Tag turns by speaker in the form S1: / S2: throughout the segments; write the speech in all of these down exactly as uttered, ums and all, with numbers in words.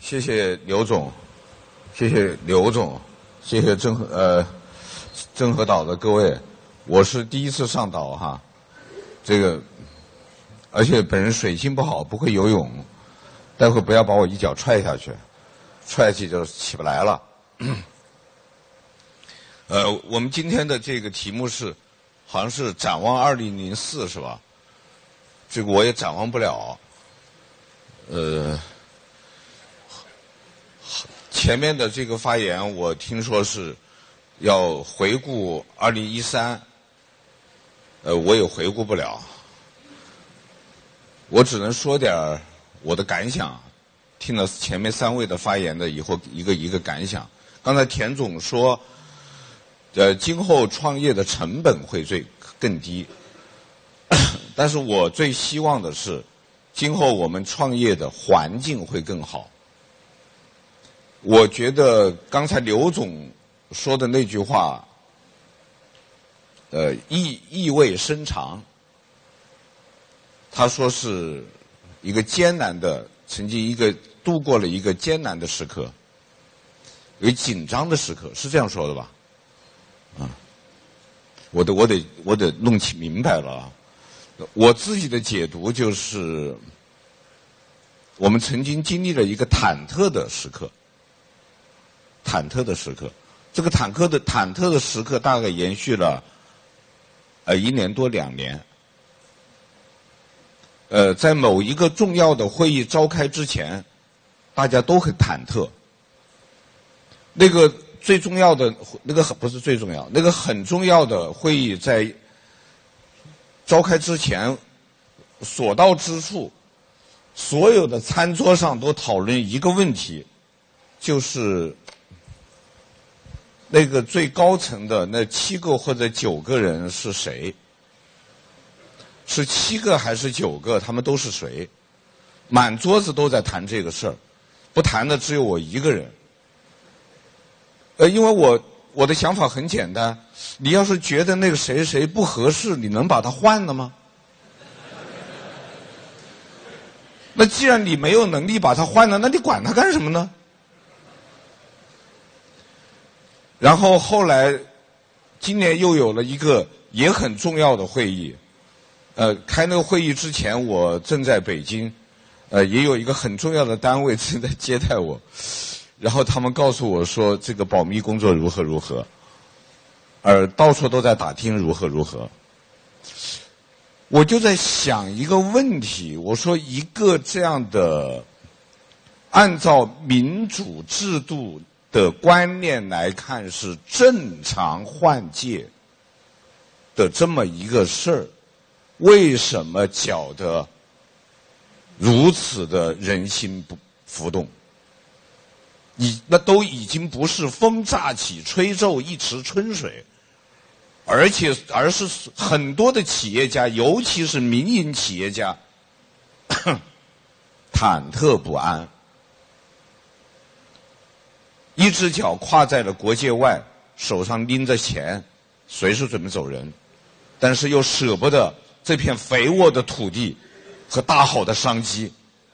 S1: 谢谢刘总，谢谢刘总，谢谢郑和呃郑和岛的各位，我是第一次上岛哈，这个而且本人水性不好，不会游泳，待会不要把我一脚踹下去，踹下去就起不来了。呃，我们今天的这个题目是，好像是展望二零零四是吧？这个我也展望不了。呃，前面的这个发言我听说是要回顾二零一三，呃，我也回顾不了。我只能说点我的感想，听了前面三位的发言的以后，一个一个感想。刚才田总说，呃，今后创业的成本会最更低，但是我最希望的是，今后我们创业的环境会更好。我觉得刚才刘总说的那句话，呃，意意味深长。他说是一个艰难的，曾经一个度过了一个艰难的时刻，有紧张的时刻，是这样说的吧？啊，我得我得我得弄清明白了啊！我自己的解读就是，我们曾经经历了一个忐忑的时刻，忐忑的时刻，这个忐忑的忐忑的时刻大概延续了呃一年多两年。呃，在某一个重要的会议召开之前，大家都很忐忑。那个最重要的，那个不是最重要，那个很重要的会议在召开之前，所到之处，所有的餐桌上都讨论一个问题，就是那个最高层的那七个或者九个人是谁？是七个还是九个？他们都是谁？满桌子都在谈这个事儿，不谈的只有我一个人。呃，因为我我的想法很简单，你要是觉得那个谁谁不合适，你能把他换了吗？那既然你没有能力把他换了，那你管他干什么呢？然后后来，今年又有了一个也很重要的会议。呃，开那个会议之前，我正在北京，呃，也有一个很重要的单位正在接待我，然后他们告诉我说，这个保密工作如何如何，而到处都在打听如何如何。我就在想一个问题，我说一个这样的，按照民主制度的观念来看是正常换届的这么一个事儿。为什么搅得如此的人心不浮动？已那都已经不是风乍起吹皱一池春水，而且而是很多的企业家，尤其是民营企业家，忐忑不安，一只脚跨在了国界外，手上拎着钱，随时准备走人，但是又舍不得这片肥沃的土地和大好的商机。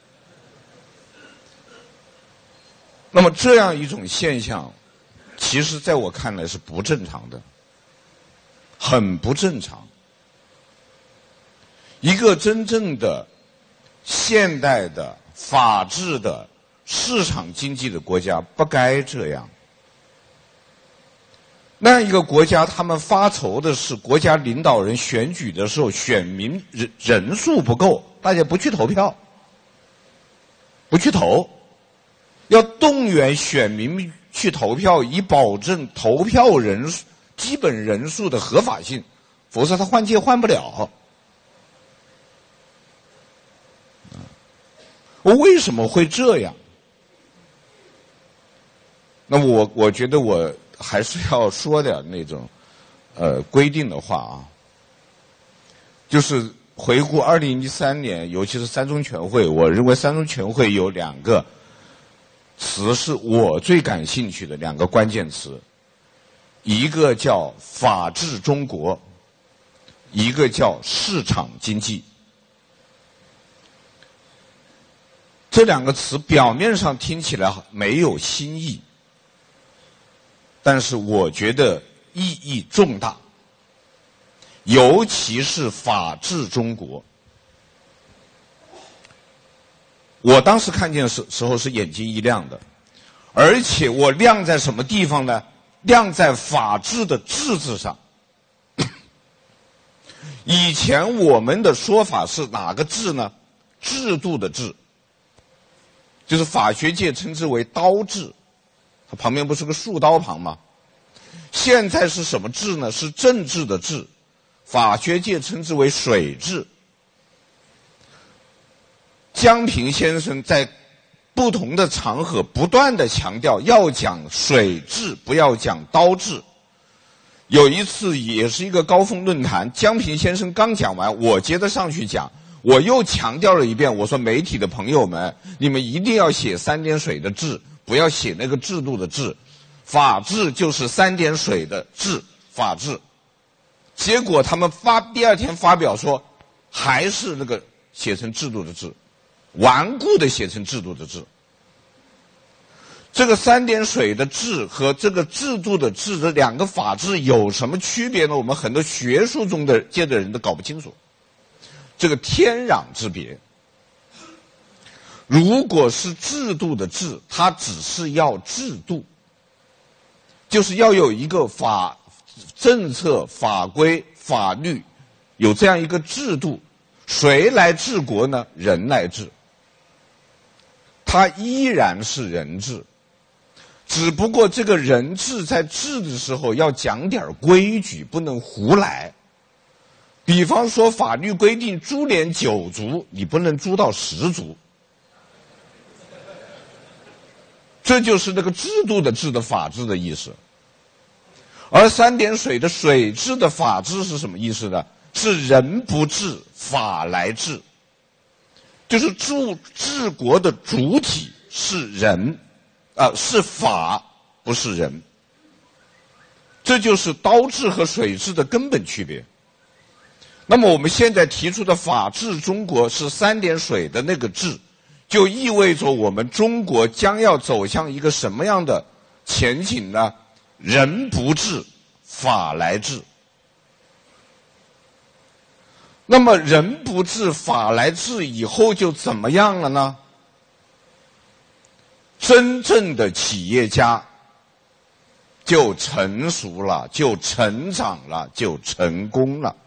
S1: 那么这样一种现象，其实在我看来是不正常的，很不正常。一个真正的现代的法治的市场经济的国家不该这样。那样一个国家，他们发愁的是国家领导人选举的时候，选民人人数不够，大家不去投票，不去投，要动员选民去投票，以保证投票人数基本人数的合法性，否则他换届换不了。我为什么会这样？那么我我觉得我还是要说点那种呃规定的话啊，就是回顾二零一三年，尤其是三中全会，我认为三中全会有两个词是我最感兴趣的两个关键词，一个叫法治中国，一个叫市场经济。 这两个词表面上听起来没有新意，但是我觉得意义重大，尤其是法治中国。我当时看见时时候是眼睛一亮的，而且我亮在什么地方呢？亮在法治的治字上。以前我们的说法是哪个治呢？制度的治，就是法学界称之为刀治，它旁边不是个竖刀旁吗？现在是什么治呢？是政治的治，法学界称之为水治。江平先生在不同的场合不断地强调要讲水治，不要讲刀治。有一次也是一个高峰论坛，江平先生刚讲完，我接着上去讲，我又强调了一遍，我说媒体的朋友们，你们一定要写三点水的治，不要写那个制度的治。法治就是三点水的治，法治。结果他们发第二天发表说，还是那个写成制度的治，顽固的写成制度的治。这个三点水的治和这个制度的治这两个法治有什么区别呢？我们很多学术中的界的人都搞不清楚，这个天壤之别。如果是制度的治，它只是要制度，就是要有一个法政策、法规、法律，有这样一个制度。谁来治国呢？人来治，它依然是人治。只不过这个人治在治的时候要讲点规矩，不能胡来。比方说法律规定株连九族，你不能株到十族。这就是那个制度的治的法治的意思。而三点水的水治的法治是什么意思呢？是人不治，法来治。就是治治国的主体是人，啊、呃，是法，不是人。这就是刀治和水治的根本区别。那么我们现在提出的法治中国是三点水的那个治，就意味着我们中国将要走向一个什么样的前景呢？人不治，法来治。那么人不治，法来治以后就怎么样了呢？真正的企业家就成熟了，就成长了，就成功了。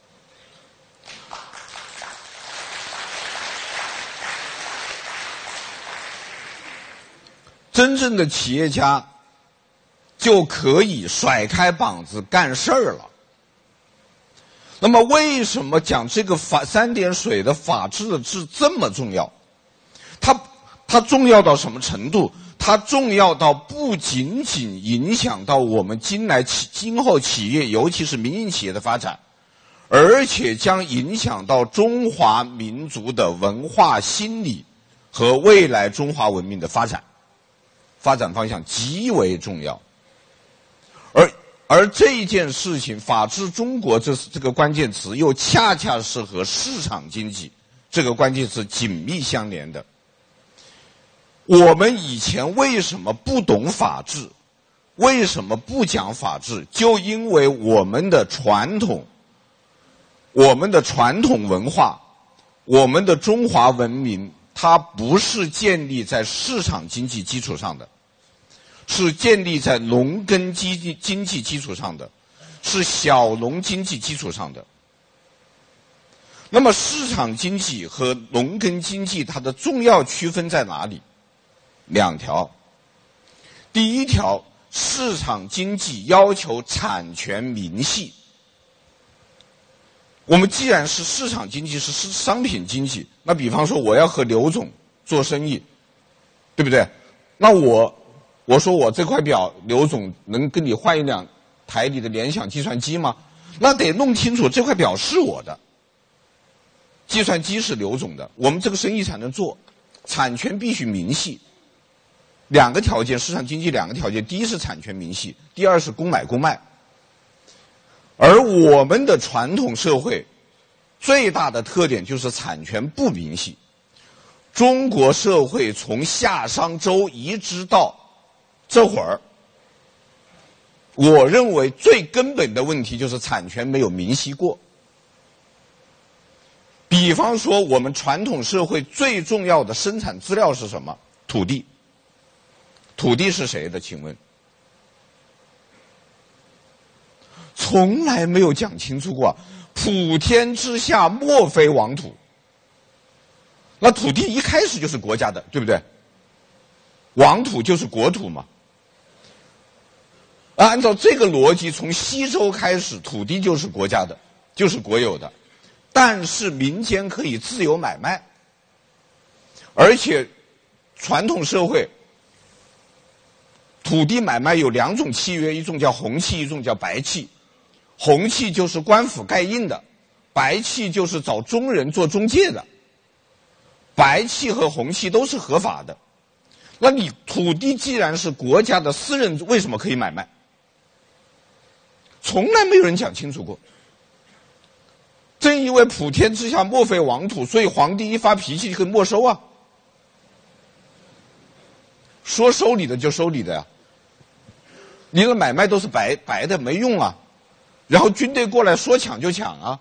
S1: 真正的企业家就可以甩开膀子干事儿了。那么为什么讲这个法三点水的法治的治这么重要？它它重要到什么程度？它重要到不仅仅影响到我们今来企今后企业，尤其是民营企业的发展，而且将影响到中华民族的文化心理和未来中华文明的发展，发展方向极为重要。而而这一件事情，法治中国这这个关键词又恰恰是和市场经济这个关键词紧密相连的。我们以前为什么不懂法治？为什么不讲法治？就因为我们的传统，我们的传统文化，我们的中华文明，它不是建立在市场经济基础上的，是建立在农耕经济经济基础上的，是小农经济基础上的。那么市场经济和农耕经济它的重要区分在哪里？两条。第一条，市场经济要求产权明细。我们既然是市场经济，是商品经济，那比方说我要和刘总做生意，对不对？那我我说我这块表，刘总能跟你换一辆台里的联想计算机吗？那得弄清楚这块表是我的，计算机是刘总的，我们这个生意才能做，产权必须明细。两个条件，市场经济两个条件，第一是产权明细，第二是公买公卖。而我们的传统社会最大的特点就是产权不明细。 中国社会从夏商周一直到这会儿，我认为最根本的问题就是产权没有明晰过。比方说，我们传统社会最重要的生产资料是什么？土地。土地是谁的？请问，从来没有讲清楚过。普天之下，莫非王土。那土地一开始就是国家的，对不对？王土就是国土嘛。按照这个逻辑，从西周开始，土地就是国家的，就是国有的。但是民间可以自由买卖，而且传统社会土地买卖有两种契约，一种叫红契，一种叫白契。红契就是官府盖印的，白契就是找中人做中介的。白契和红契都是合法的。那你土地既然是国家的，私人为什么可以买卖？从来没有人讲清楚过。正因为普天之下莫非王土，所以皇帝一发脾气就可以没收啊。说收你的就收你的呀，你的买卖都是白白的，没用啊。然后军队过来说抢就抢啊。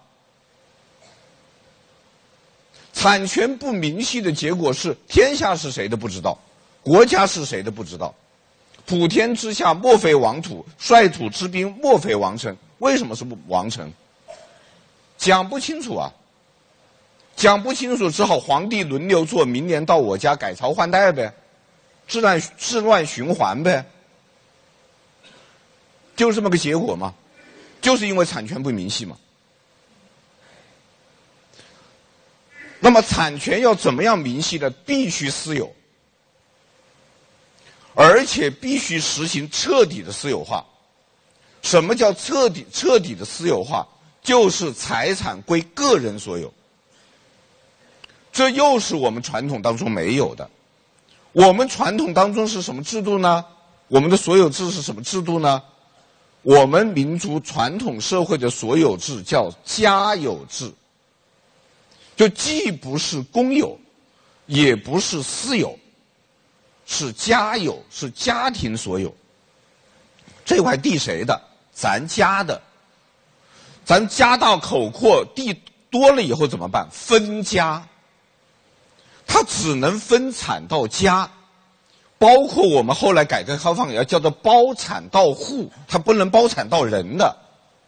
S1: 产权不明晰的结果是，天下是谁的不知道，国家是谁的不知道。普天之下莫非王土，率土之滨莫非王臣。为什么是王臣？讲不清楚啊，讲不清楚，只好皇帝轮流做，明年到我家改朝换代呗，治乱治乱循环呗，就是这么个结果嘛，就是因为产权不明细嘛。那么产权要怎么样明细呢？必须私有，而且必须实行彻底的私有化。什么叫彻底彻底的私有化？就是财产归个人所有。这又是我们传统当中没有的。我们传统当中是什么制度呢？我们的所有制是什么制度呢？我们民族传统社会的所有制叫家有制，就既不是公有，也不是私有，是家有，是家庭所有。这块地谁的？咱家的。咱家大口阔，地多了以后怎么办？分家。它只能分产到家，包括我们后来改革开放也要叫做包产到户，它不能包产到人的。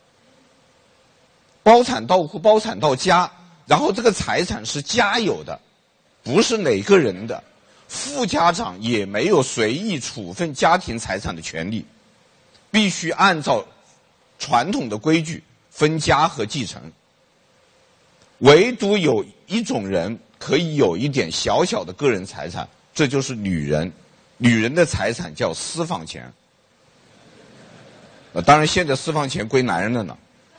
S1: 包产到户，包产到家，然后这个财产是家有的，不是哪个人的。副家长也没有随意处分家庭财产的权利，必须按照传统的规矩分家和继承。唯独有一种人可以有一点小小的个人财产，这就是女人。女人的财产叫私房钱。呃，当然现在私房钱归男人的呢。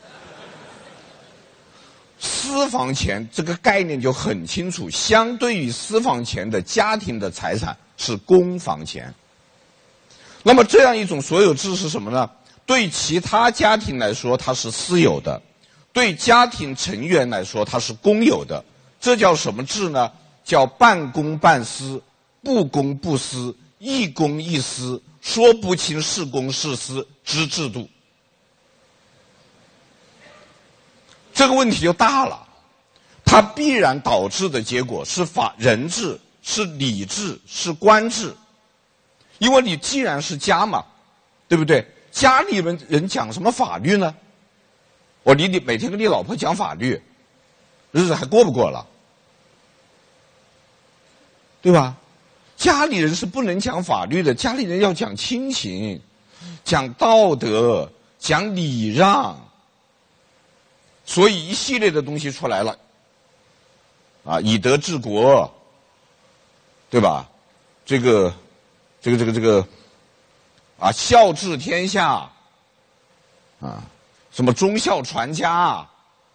S1: 私房钱这个概念就很清楚，相对于私房钱的家庭的财产是公房钱。那么这样一种所有制是什么呢？对其他家庭来说它是私有的，对家庭成员来说它是公有的。这叫什么制呢？叫半公半私，不公不私，一公一私，说不清是公是私之制度。这个问题就大了，它必然导致的结果是法人治，是礼治，是官治。因为你既然是家嘛，对不对？家里人人讲什么法律呢？我你你每天跟你老婆讲法律，日子还过不过了？对吧？家里人是不能讲法律的，家里人要讲亲情，讲道德，讲礼让。所以一系列的东西出来了，啊，以德治国，对吧？这个，这个，这个，这个，啊，孝治天下，啊，什么忠孝传家，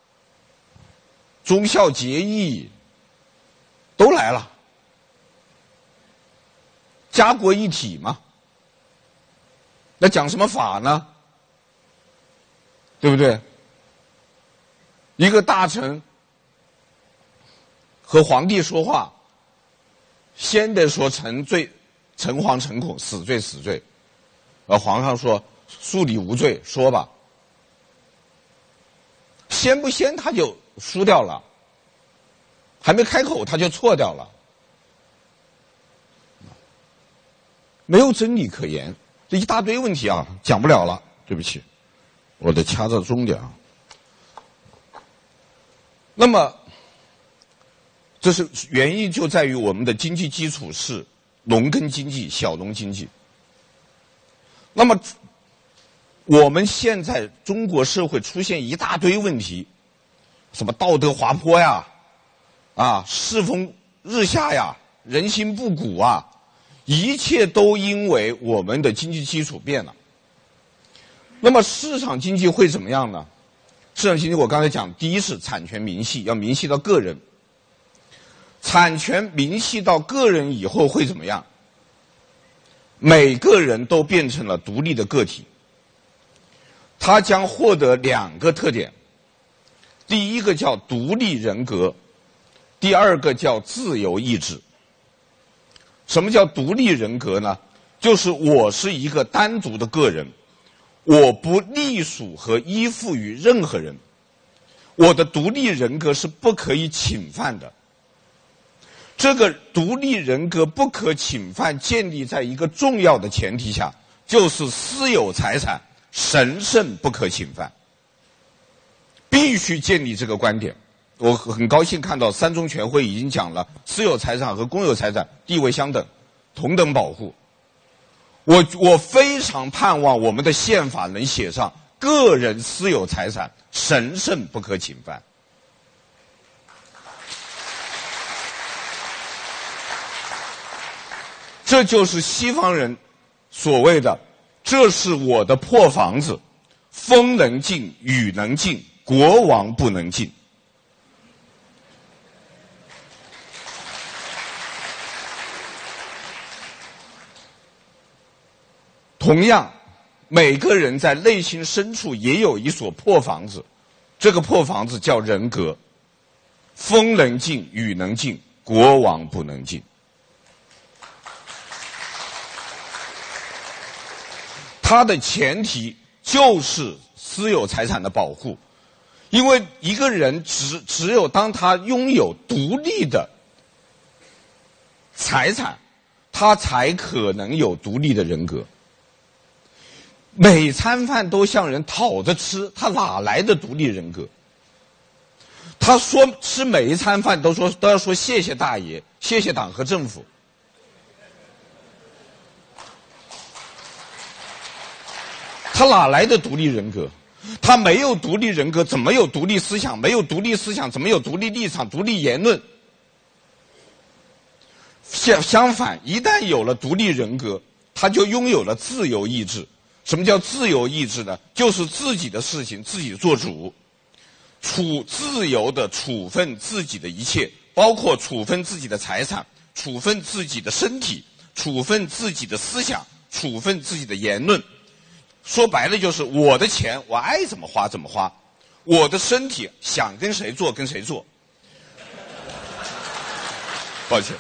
S1: 忠孝节义，都来了，家国一体嘛。那讲什么法呢？对不对？一个大臣和皇帝说话， 先得说臣罪，诚惶诚恐，死罪死罪。而皇上说恕你无罪，说吧。先不先他就输掉了，还没开口他就错掉了，没有真理可言。这一大堆问题啊，讲不了了，对不起，我得掐着钟点啊。那么，这是原因就在于我们的经济基础是农耕经济、小农经济。那么，我们现在中国社会出现一大堆问题，什么道德滑坡呀，啊，世风日下呀，人心不古啊，一切都因为我们的经济基础变了。那么市场经济会怎么样呢？市场经济我刚才讲，第一是产权明细，要明细到个人。产权明细到个人以后会怎么样？每个人都变成了独立的个体，他将获得两个特点，第一个叫独立人格，第二个叫自由意志。什么叫独立人格呢？就是我是一个单独的个人，我不隶属和依附于任何人，我的独立人格是不可以侵犯的。这个独立人格不可侵犯建立在一个重要的前提下，就是私有财产神圣不可侵犯，必须建立这个观点。我很高兴看到三中全会已经讲了，私有财产和公有财产地位相等，同等保护。我我非常盼望我们的宪法能写上个人私有财产神圣不可侵犯。这就是西方人所谓的，这是我的破房子，风能进，雨能进，国王不能进。同样，每个人在内心深处也有一所破房子，这个破房子叫人格。风能进，雨能进，国王不能进。它的前提就是私有财产的保护，因为一个人只只有当他拥有独立的财产，他才可能有独立的人格。每餐饭都向人讨着吃，他哪来的独立人格？他说吃每一餐饭都说都要说谢谢大爷，谢谢党和政府。他哪来的独立人格？他没有独立人格，怎么有独立思想？没有独立思想，怎么有独立立场、独立言论？相相反，一旦有了独立人格，他就拥有了自由意志。什么叫自由意志呢？就是自己的事情自己做主，处自由的处分自己的一切，包括处分自己的财产，处分自己的身体，处分自己的思想，处分自己的言论。说白了就是我的钱我爱怎么花怎么花，我的身体想跟谁做跟谁做。抱歉，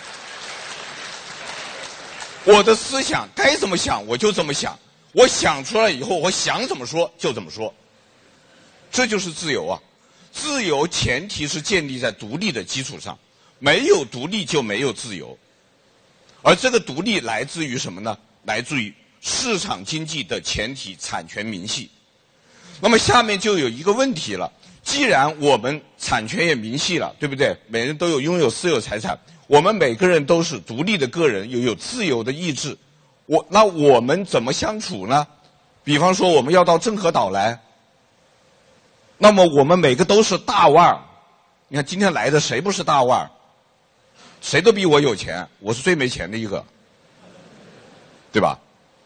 S1: 我的思想该怎么想我就怎么想，我想出来以后我想怎么说就怎么说，这就是自由啊。自由前提是建立在独立的基础上，没有独立就没有自由。而这个独立来自于什么呢？来自于市场经济的前提产权明细。那么下面就有一个问题了，既然我们产权也明细了，对不对？每人都有拥有私有财产，我们每个人都是独立的个人，又有自由的意志，我那我们怎么相处呢？比方说我们要到郑和岛来，那么我们每个都是大腕儿，你看今天来的谁不是大腕儿？谁都比我有钱，我是最没钱的一个，对吧？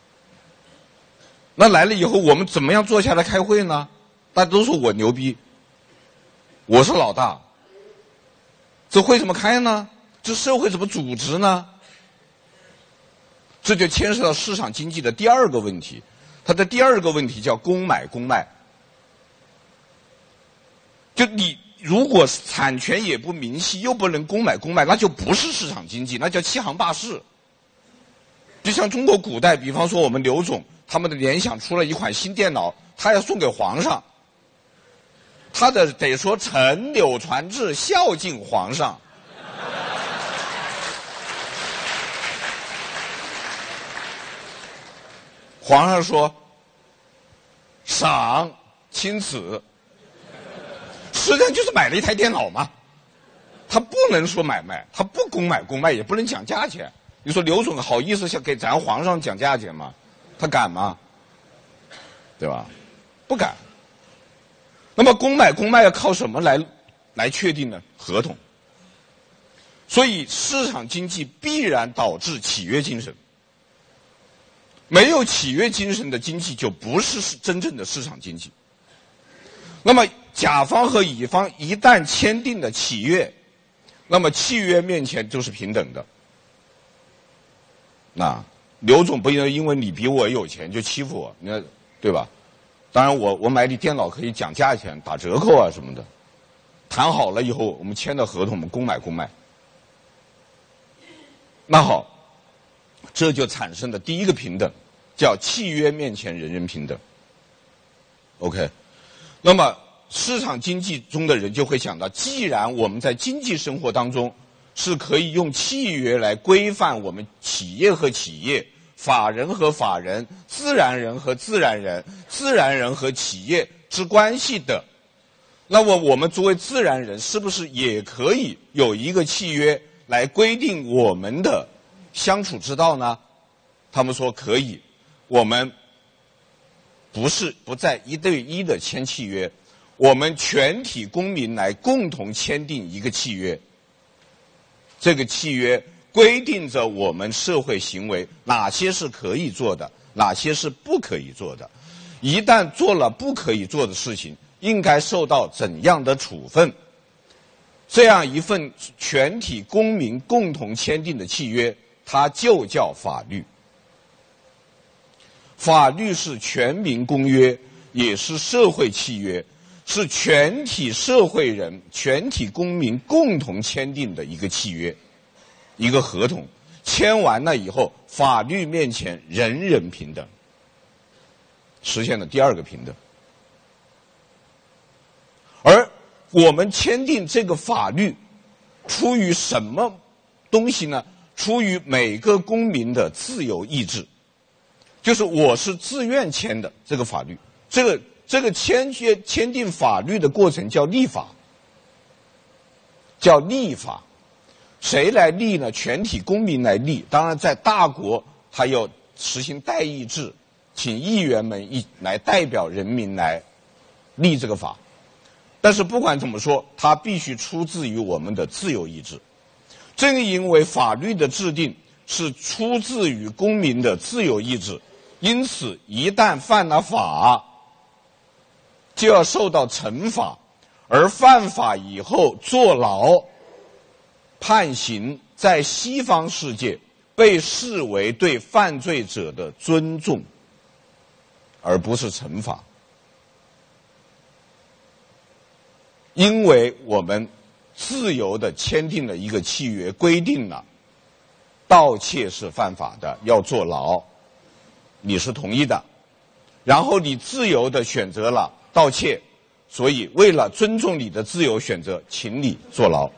S1: 那来了以后我们怎么样坐下来开会呢？大家都说我牛逼，我是老大，这会怎么开呢？这社会怎么组织呢？这就牵涉到市场经济的第二个问题，它的第二个问题叫公买公卖。就你如果产权也不明晰，又不能公买公卖，那就不是市场经济，那叫欺行霸市。就像中国古代，比方说我们刘总他们的联想出了一款新电脑，他要送给皇上，他的得说承柳传志，孝敬皇上。皇上说赏钦此，实际上就是买了一台电脑嘛。他不能说买卖，他不公买公卖，也不能讲价钱。你说刘总好意思想给咱皇上讲价钱吗？他敢吗？对吧？不敢。那么公买公卖要靠什么来来确定呢？合同。所以市场经济必然导致契约精神。没有契约精神的经济就不是真正的市场经济。那么甲方和乙方一旦签订了契约，那么契约面前就是平等的。那刘总不能因为你比我有钱就欺负我，那对吧？当然我我买你电脑可以讲价钱、打折扣啊什么的，谈好了以后我们签的合同，我们公买公卖。那好，这就产生了第一个平等，叫契约面前人人平等。OK， 那么市场经济中的人就会想到，既然我们在经济生活当中是可以用契约来规范我们企业和企业、法人和法人、自然人和自然人、自然人和企业之关系的，那么我们作为自然人是不是也可以有一个契约来规定我们的相处之道呢？他们说可以，我们不是不再一对一的签契约，我们全体公民来共同签订一个契约。这个契约规定着我们社会行为哪些是可以做的，哪些是不可以做的。一旦做了不可以做的事情，应该受到怎样的处分。这样一份全体公民共同签订的契约，它就叫法律。法律是全民公约，也是社会契约，是全体社会人、全体公民共同签订的一个契约，一个合同。签完了以后，法律面前人人平等，实现了第二个平等。而我们签订这个法律，出于什么东西呢？出于每个公民的自由意志，就是我是自愿签的这个法律。这个这个签约签订法律的过程叫立法，叫立法。谁来立呢？全体公民来立。当然，在大国还有实行代议制，请议员们一来代表人民来立这个法。但是不管怎么说，它必须出自于我们的自由意志。正因为法律的制定是出自于公民的自由意志，因此一旦犯了法，就要受到惩罚，而犯法以后坐牢、判刑，在西方世界被视为对犯罪者的尊重，而不是惩罚。因为我们自由地签订了一个契约，规定了盗窃是犯法的，要坐牢，你是同意的，然后你自由地选择了盗窃，所以为了尊重你的自由选择，请你坐牢。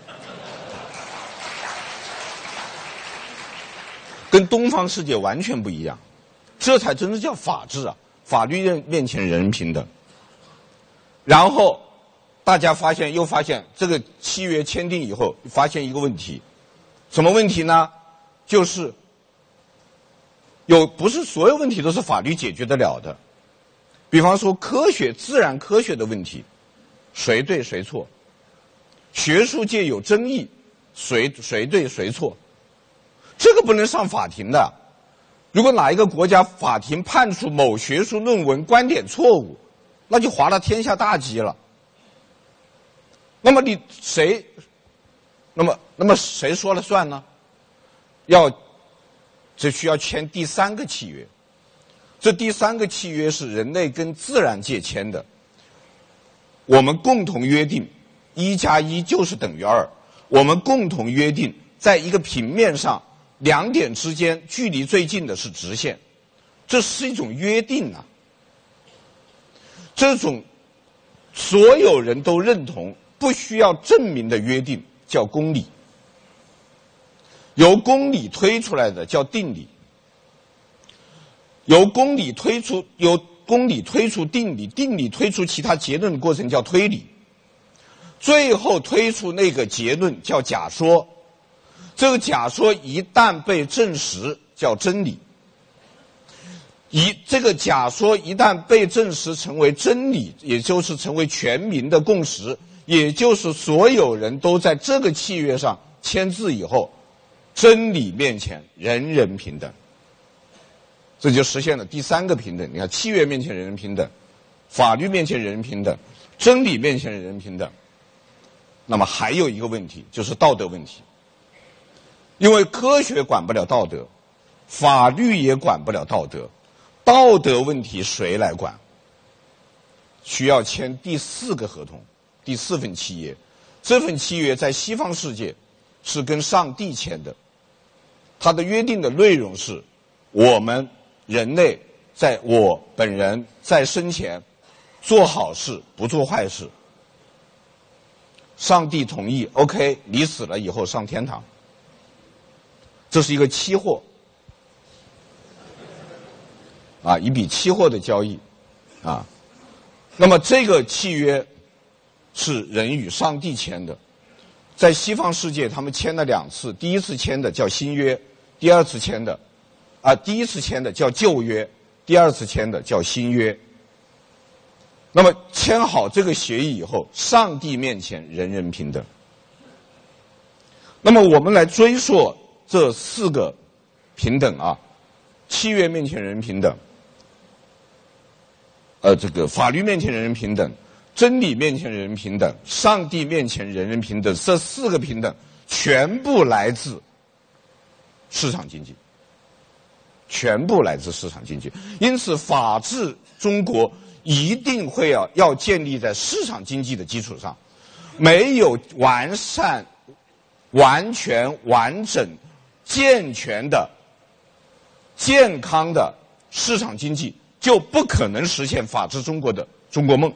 S1: 跟东方世界完全不一样，这才真正叫法治啊！法律面前人人平等。然后大家发现，又发现这个契约签订以后，发现一个问题，什么问题呢？就是有不是所有问题都是法律解决得了的。比方说科学、自然科学的问题，谁对谁错？学术界有争议，谁谁对谁错？这个不能上法庭的。如果哪一个国家法庭判处某学术论文观点错误，那就划了天下大稽了。那么你谁，那么那么谁说了算呢？要，这需要签第三个契约。这第三个契约是人类跟自然界签的。我们共同约定， 一加一就是等于二。我们共同约定，在一个平面上，两点之间距离最近的是直线，这是一种约定啊。这种所有人都认同、不需要证明的约定叫公理，由公理推出来的叫定理，由公理推出由公理推出定理，定理推出其他结论的过程叫推理，最后推出那个结论叫假说，这个假说一旦被证实叫真理，一这个假说一旦被证实成为真理，也就是成为全民的共识，也就是所有人都在这个契约上签字以后，真理面前人人平等，这就实现了第三个平等。你看，契约面前人人平等，法律面前人人平等，真理面前人人平等。那么还有一个问题，就是道德问题。因为科学管不了道德，法律也管不了道德，道德问题谁来管？需要签第四个合同，第四份契约。这份契约在西方世界是跟上帝签的，它的约定的内容是，我们人类在我本人在生前做好事不做坏事，上帝同意 OK， 你死了以后上天堂。这是一个期货啊，一笔期货的交易啊。那么这个契约是人与上帝签的，在西方世界他们签了两次，第一次签的叫新约，第二次签的啊，第一次签的叫旧约，第二次签的叫新约。那么签好这个协议以后，上帝面前人人平等。那么我们来追溯这四个平等啊，契约面前人人平等，呃，这个法律面前人人平等，真理面前人人平等，上帝面前人人平等，这四个平等全部来自市场经济，全部来自市场经济。因此，法治中国一定会要要建立在市场经济的基础上，没有完善、完全、完整、健全的、健康的市场经济，就不可能实现法治中国的中国梦。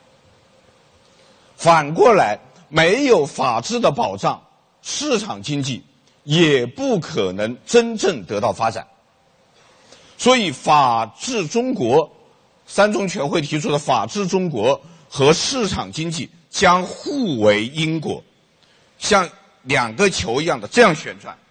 S1: 反过来，没有法治的保障，市场经济也不可能真正得到发展。所以，法治中国，三中全会提出的法治中国和市场经济将互为因果，像两个球一样的这样旋转。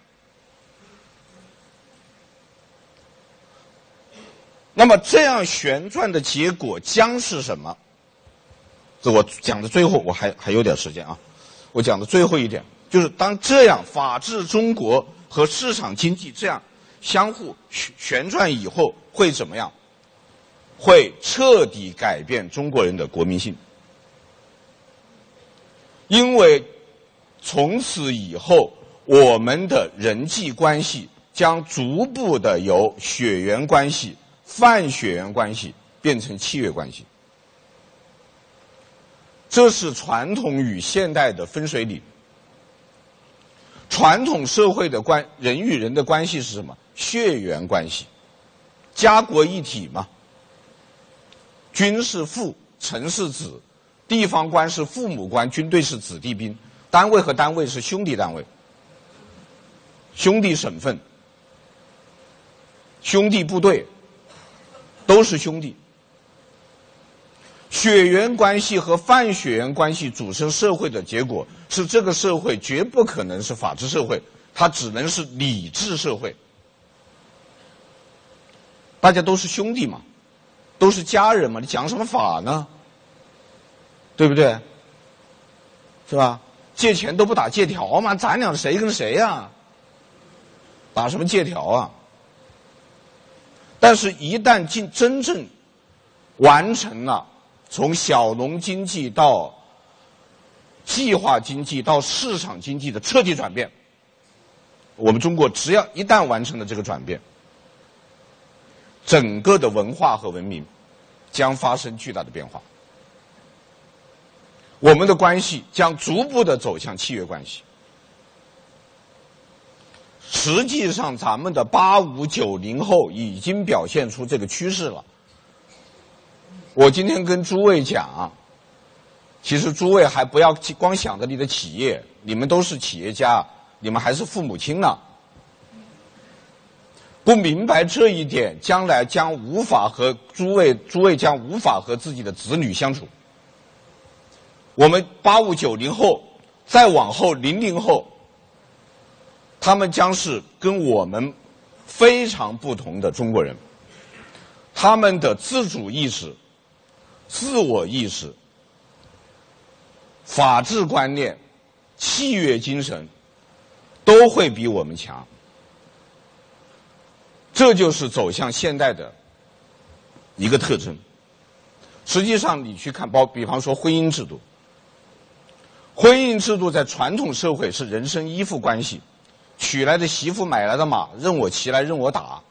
S1: 那么这样旋转的结果将是什么？这我讲的最后，我还还有点时间啊。我讲的最后一点就是，当这样法治中国和市场经济这样相互旋转以后，会怎么样？会彻底改变中国人的国民性。因为从此以后，我们的人际关系将逐步的由血缘关系、泛血缘关系变成契约关系。这是传统与现代的分水岭。传统社会的关人与人的关系是什么？血缘关系，家国一体嘛。君是父，臣是子，地方官是父母官，军队是子弟兵，单位和单位是兄弟单位，兄弟省份，兄弟部队，都是兄弟。血缘关系和泛血缘关系组成社会的结果，是这个社会绝不可能是法治社会，它只能是理智社会。大家都是兄弟嘛，都是家人嘛，你讲什么法呢？对不对？是吧？借钱都不打借条嘛，咱俩谁跟谁呀、啊？打什么借条啊？但是，一旦进真正完成了从小农经济到计划经济到市场经济的彻底转变，我们中国只要一旦完成了这个转变，整个的文化和文明将发生巨大的变化。 我们的关系将逐步的走向契约关系。实际上，咱们的八五九零后已经表现出这个趋势了。我今天跟诸位讲，其实诸位还不要光想着你的企业，你们都是企业家，你们还是父母亲呢。不明白这一点，将来将无法和诸位诸位将无法和自己的子女相处。我们八五九零后，再往后零零后，他们将是跟我们非常不同的中国人，他们的自主意识、自我意识、法治观念、契约精神都会比我们强。这就是走向现代的一个特征。实际上，你去看，包比方说婚姻制度，婚姻制度在传统社会是人身依附关系，娶来的媳妇买来的马，任我骑来任我打。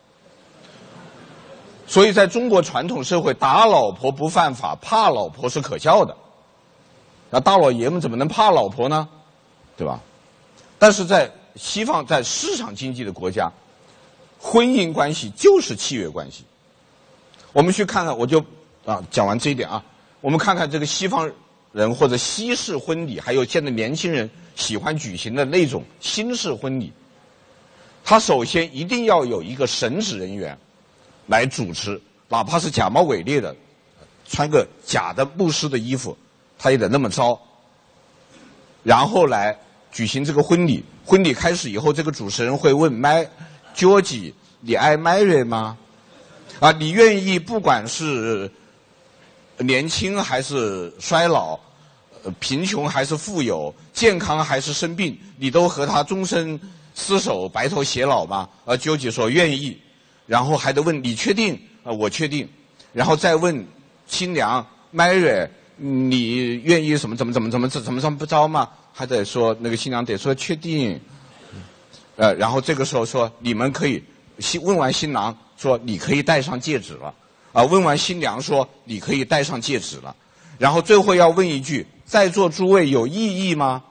S1: 所以在中国传统社会，打老婆不犯法，怕老婆是可笑的。那大老爷们怎么能怕老婆呢？对吧？但是在西方，在市场经济的国家，婚姻关系就是契约关系。我们去看看，我就啊讲完这一点啊，我们看看这个西方人或者西式婚礼，还有现在年轻人喜欢举行的那种新式婚礼，他首先一定要有一个神职人员来主持，哪怕是假冒伪劣的，穿个假的牧师的衣服，他也得那么着，然后来举行这个婚礼。婚礼开始以后，这个主持人会问麦 George， 你爱 Mary 吗？啊，你愿意不管是年轻还是衰老，呃，贫穷还是富有，健康还是生病，你都和他终身厮守，白头偕老吗？啊 ，George 说愿意，然后还得问你确定？啊，我确定，然后再问新娘 Mary， 你愿意什么怎么怎么怎么怎么怎么怎么不着吗？还得说那个新娘得说确定，呃，然后这个时候说你们可以新问完新郎说你可以戴上戒指了，啊，问完新娘说你可以戴上戒指了，然后最后要问一句，在座诸位有异议吗？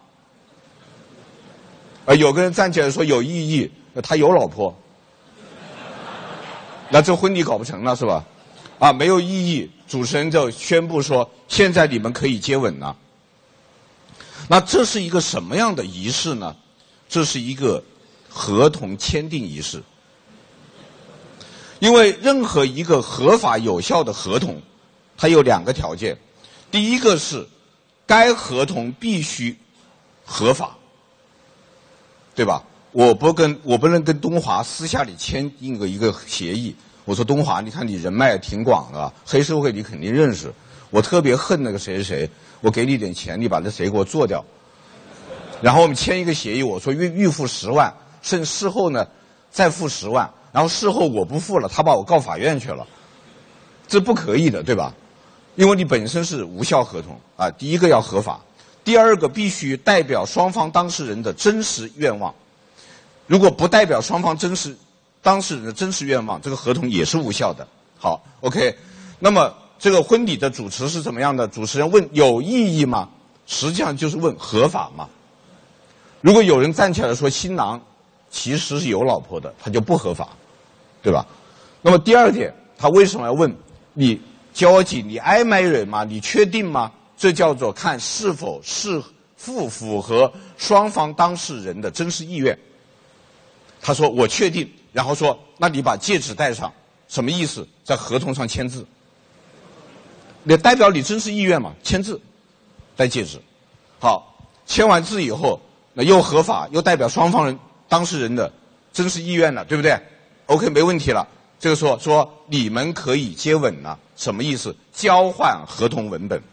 S1: 啊，有个人站起来说有异议，他有老婆，那这婚礼搞不成了是吧？啊，没有异议，主持人就宣布说现在你们可以接吻了。那这是一个什么样的仪式呢？这是一个合同签订仪式。因为任何一个合法有效的合同，它有两个条件。第一个是该合同必须合法，对吧？我不跟我不能跟东华私下里签订个一个协议，我说东华，你看你人脉挺广的，黑社会你肯定认识，我特别恨那个谁谁谁，我给你点钱，你把那谁给我做掉。然后我们签一个协议，我说预预付十万，甚至事后呢再付十万，然后事后我不付了，他把我告法院去了，这不可以的，对吧？因为你本身是无效合同啊。第一个要合法，第二个必须代表双方当事人的真实愿望。如果不代表双方真实当事人的真实愿望，这个合同也是无效的。好 ，OK。那么这个婚礼的主持是怎么样的？主持人问有异议吗？实际上就是问合法吗？如果有人站起来说新郎其实是有老婆的，他就不合法，对吧？那么第二点，他为什么要问你交际你爱 Mary 吗？你确定吗？这叫做看是否是符符合双方当事人的真实意愿。他说我确定，然后说那你把戒指戴上，什么意思？在合同上签字，也代表你真实意愿嘛，签字戴戒指。好，签完字以后，那又合法，又代表双方人当事人的真实意愿了，对不对 ？OK， 没问题了。这个时候说你们可以接吻了，什么意思？交换合同文本。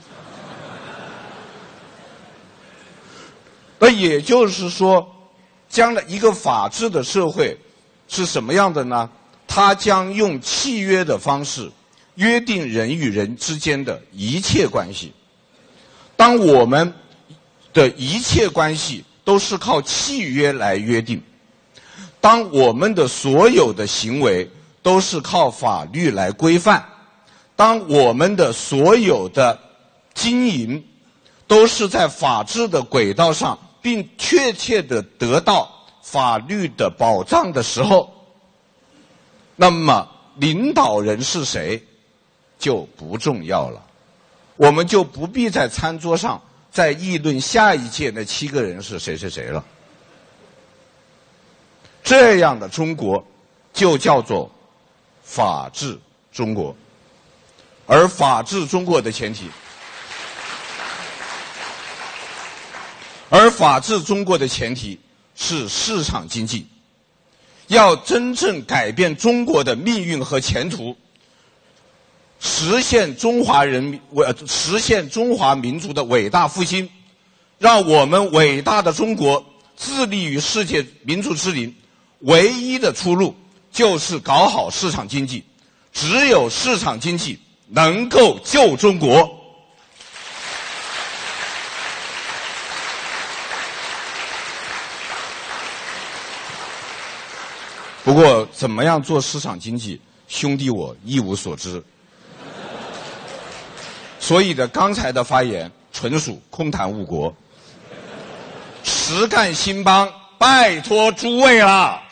S1: 那也就是说，将来一个法治的社会是什么样的呢？它将用契约的方式约定人与人之间的一切关系。当我们的一切关系都是靠契约来约定，当我们的所有的行为都是靠法律来规范，当我们的所有的经营都是在法治的轨道上，并确切的得到法律的保障的时候，那么领导人是谁就不重要了，我们就不必在餐桌上再议论下一届那七个人是谁谁谁了。这样的中国就叫做法治中国。而法治中国的前提，而法治中国的前提是市场经济。要真正改变中国的命运和前途，实现中华人民呃实现中华民族的伟大复兴，让我们伟大的中国自立于世界民族之林，唯一的出路就是搞好市场经济。只有市场经济能够救中国。不过，怎么样做市场经济，兄弟我一无所知。所以的刚才的发言纯属空谈误国。实干兴邦，拜托诸位了。